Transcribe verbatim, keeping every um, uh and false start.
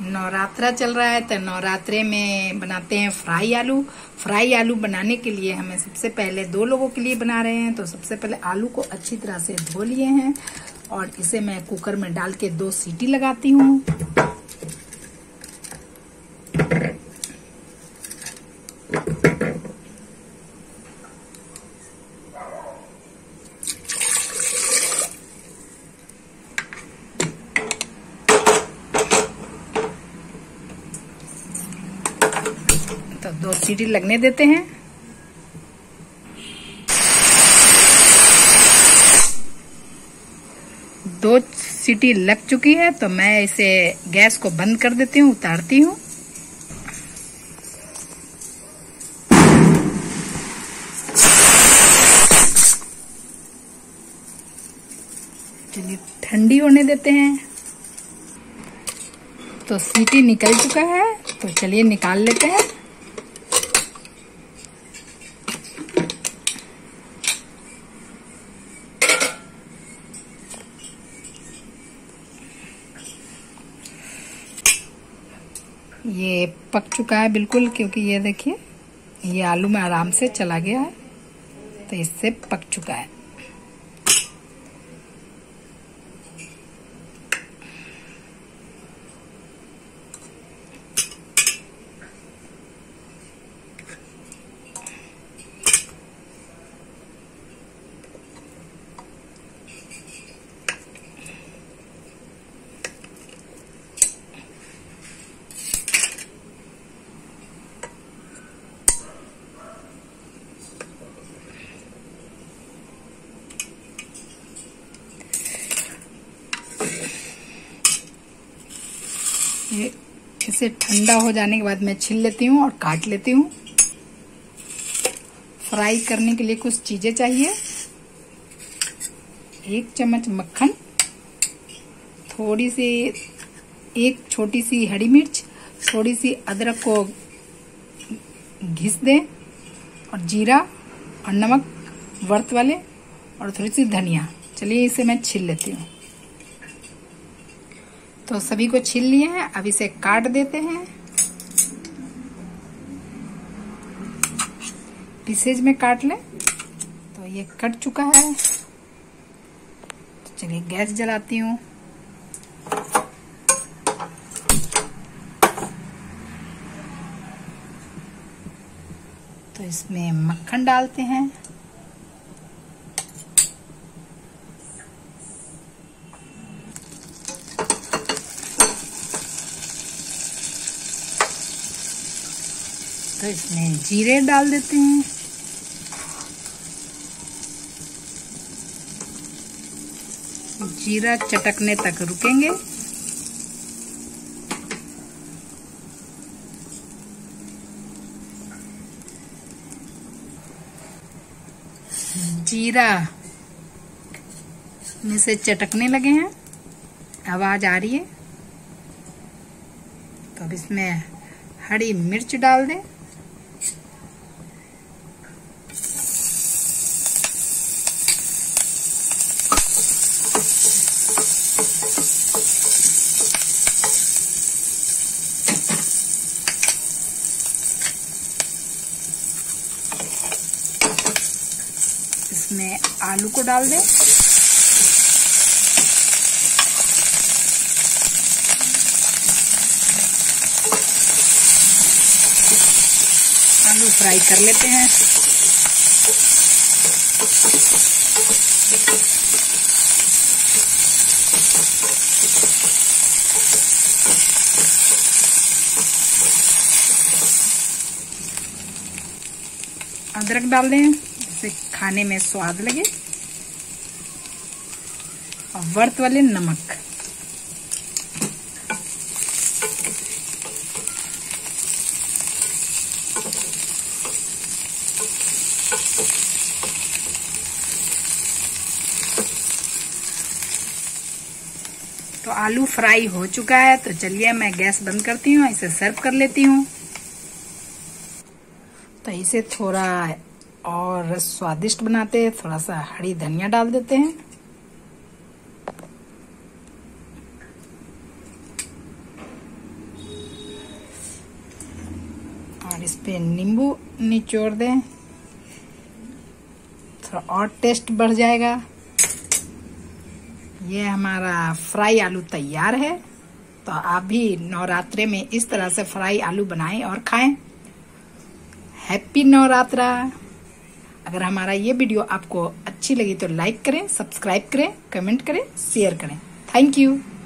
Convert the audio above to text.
नवरात्रा चल रहा है तो नवरात्रे में बनाते हैं फ्राई आलू। फ्राई आलू बनाने के लिए हमें सबसे पहले दो लोगों के लिए बना रहे हैं, तो सबसे पहले आलू को अच्छी तरह से धो लिए हैं और इसे मैं कुकर में डाल के दो सीटी लगाती हूँ। तो दो सीटी लगने देते हैं। दो सीटी लग चुकी है तो मैं इसे गैस को बंद कर देती हूँ, उतारती हूँ। चलिए ठंडी होने देते हैं। तो सीटी निकल चुका है, तो चलिए निकाल लेते हैं। ये पक चुका है बिल्कुल, क्योंकि ये देखिए ये आलू में आराम से चला गया है, तो इससे पक चुका है। ये इसे ठंडा हो जाने के बाद मैं छील लेती हूँ और काट लेती हूँ। फ्राई करने के लिए कुछ चीजें चाहिए। एक चम्मच मक्खन, थोड़ी सी एक छोटी सी हरी मिर्च, थोड़ी सी अदरक को घिस दें, और जीरा और नमक वर्त वाले, और थोड़ी सी धनिया। चलिए इसे मैं छील लेती हूँ। तो सभी को छील लिए हैं, अब इसे काट देते हैं। पीसेज में काट लें। तो ये कट चुका है, तो चलिए गैस जलाती हूँ। तो इसमें मक्खन डालते हैं। तो इसमें जीरे डाल देते हैं। जीरा चटकने तक रुकेंगे। जीरा में से चटकने लगे हैं, आवाज आ रही है। तो अब इसमें हरी मिर्च डाल दें। इसमें आलू को डाल दें। आलू फ्राई कर लेते हैं। अदरक डाल दें, जिससे खाने में स्वाद लगे, और वर्त वाले नमक। तो आलू फ्राई हो चुका है, तो चलिए मैं गैस बंद करती हूँ, इसे सर्व कर लेती हूँ। तो इसे थोड़ा और स्वादिष्ट बनाते हैं, थोड़ा सा हरी धनिया डाल देते हैं। और इस पे नींबू निचोड़ दें, थोड़ा और टेस्ट बढ़ जाएगा। ये हमारा फ्राई आलू तैयार है। तो आप भी नवरात्रे में इस तरह से फ्राई आलू बनाएं और खाएं। हैप्पी नवरात्रा। अगर हमारा ये वीडियो आपको अच्छी लगी तो लाइक करें, सब्सक्राइब करें, कमेंट करें, शेयर करें। Thank you.